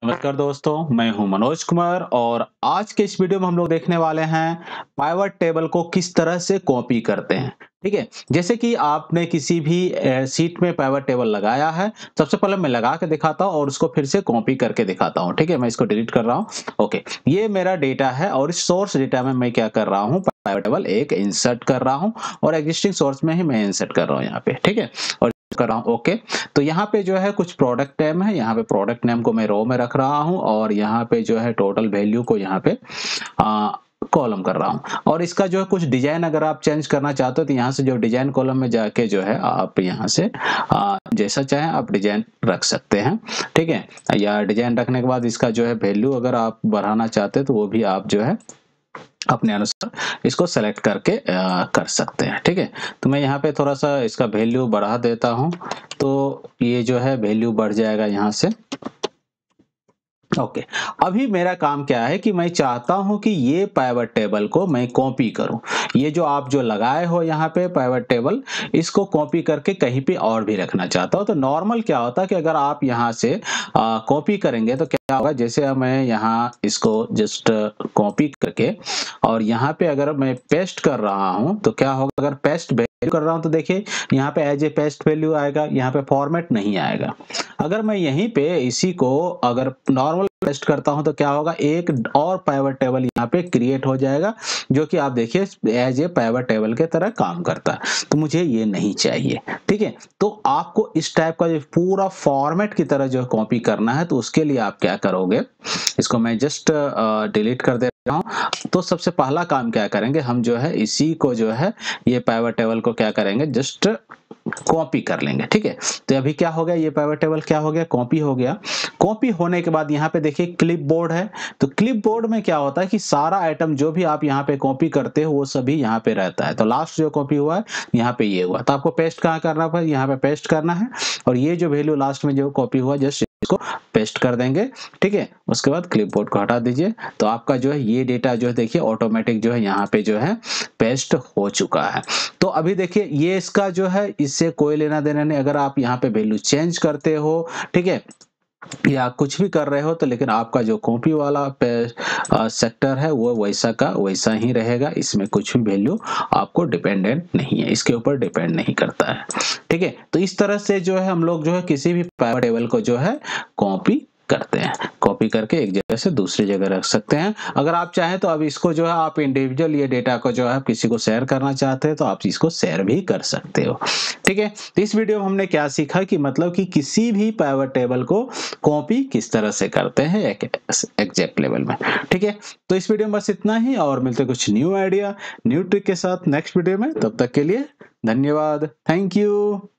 नमस्कार दोस्तों, मैं हूं मनोज कुमार और आज के इस वीडियो में हम लोग देखने वाले हैं पाइवट टेबल को किस तरह से कॉपी करते हैं। ठीक है, जैसे कि आपने किसी भी सीट में पाइवट टेबल लगाया है। सबसे पहले मैं लगा के दिखाता हूं और उसको फिर से कॉपी करके दिखाता हूं। ठीक है, मैं इसको डिलीट कर रहा हूं। ओके, ये मेरा डेटा है और इस सोर्स डेटा में मैं क्या कर रहा हूं, पाइवट टेबल एक इंसर्ट कर रहा हूं और एग्जिस्टिंग सोर्स में ही मैं इंसर्ट कर रहा हूं यहाँ पे। ठीक है, और कर रहा हूं। ओके, तो यहाँ पे जो है कुछ प्रोडक्ट नेम है, यहाँ पे प्रोडक्ट नेम को मैं रो में रख रहा हूँ और यहाँ पे जो है टोटल वैल्यू को यहाँ पे कॉलम कर रहा हूँ। और इसका जो है कुछ डिजाइन अगर आप चेंज करना चाहते हो तो यहाँ से जो डिजाइन कॉलम में जाके जो है आप यहाँ से जैसा चाहे आप डिजाइन रख सकते हैं। ठीक है, या डिजाइन रखने के बाद इसका जो है वैल्यू अगर आप बढ़ाना चाहते हैं तो वो भी आप जो है अपने अनुसार इसको सेलेक्ट करके कर सकते हैं। ठीक है, तो मैं यहाँ पे थोड़ा सा इसका वैल्यू बढ़ा देता हूँ तो ये जो है वैल्यू बढ़ जाएगा यहाँ से। ओके, अभी मेरा काम क्या है कि मैं चाहता हूं कि ये पाइवट टेबल को मैं कॉपी करूं। ये जो आप जो लगाए हो यहाँ पे पाइवट टेबल, इसको कॉपी करके कहीं पे और भी रखना चाहता हूं। तो नॉर्मल क्या होता है कि अगर आप यहाँ से कॉपी करेंगे तो क्या होगा, जैसे मैं यहाँ इसको जस्ट कॉपी करके और यहाँ पे अगर मैं पेस्ट कर रहा हूं तो क्या होगा, अगर पेस्ट वैल्यू कर रहा हूं तो देखिए यहाँ पे एज ए पेस्ट वैल्यू आएगा, यहाँ पे फॉर्मेट नहीं आएगा। अगर मैं यहीं पे इसी को अगर नॉर्मल पेस्ट करता हूं तो क्या होगा, एक और पाइवट टेबल यहाँ पे क्रिएट हो जाएगा जो कि आप देखिए एज ए पाइवट टेबल के तरह काम करता है। तो मुझे ये नहीं चाहिए। ठीक है, तो आपको इस टाइप का जो पूरा फॉर्मेट की तरह जो कॉपी करना है तो उसके लिए आप क्या करोगे, इसको मैं जस्ट डिलीट कर दे रहा हूं। तो सबसे पहला काम क्या करेंगे, हम जो है इसी को जो है ये पाइवट टेबल को क्या करेंगे, जस्ट कॉपी कर लेंगे। ठीक है, तो अभी क्या हो गया, ये पाइवट टेबल क्या हो गया, कॉपी हो गया। कॉपी होने के बाद यहाँ पे देखिए क्लिपबोर्ड है। तो क्लिपबोर्ड में क्या होता है कि सारा आइटम जो भी आप यहाँ पे कॉपी करते हो वो सभी यहाँ पे रहता है। तो लास्ट जो कॉपी हुआ है यहाँ पे ये हुआ, तो आपको पेस्ट कहाँ करना है, यहाँ पे पेस्ट करना है और ये जो वैल्यू लास्ट में जो कॉपी हुआ जस्ट इसको पेस्ट कर देंगे। ठीक है, उसके बाद क्लिपबोर्ड को हटा दीजिए। तो आपका जो है ये डेटा जो है देखिए ऑटोमेटिक जो है यहाँ पे जो है पेस्ट हो चुका है। तो अभी देखिए ये इसका जो है इससे कोई लेना देना नहीं। अगर आप यहाँ पे वैल्यू चेंज करते हो, ठीक है, या कुछ भी कर रहे हो तो लेकिन आपका जो कॉपी वाला सेक्टर है वो वैसा का वैसा ही रहेगा। इसमें कुछ भी वैल्यू आपको डिपेंडेंट नहीं है, इसके ऊपर डिपेंड नहीं करता है। ठीक है, तो इस तरह से जो है हम लोग जो है किसी भी पाइवट टेबल को जो है कॉपी करते हैं। कॉपी करके एक जगह से दूसरी जगह रख सकते हैं। अगर आप चाहें तो अब इसको जो है आप इंडिविजुअल ये डेटा को जो है किसी को शेयर करना चाहते हैं तो आप इसको शेयर भी कर सकते हो। ठीक है, तो इस वीडियो में हमने क्या सीखा कि मतलब कि किसी भी पाइवट टेबल को कॉपी किस तरह से करते हैं एक एग्जैक्ट लेवल में। ठीक है, तो इस वीडियो में बस इतना ही और मिलते हैं कुछ न्यू आइडिया न्यू ट्रिक के साथ नेक्स्ट वीडियो में। तब तक के लिए धन्यवाद, थैंक यू।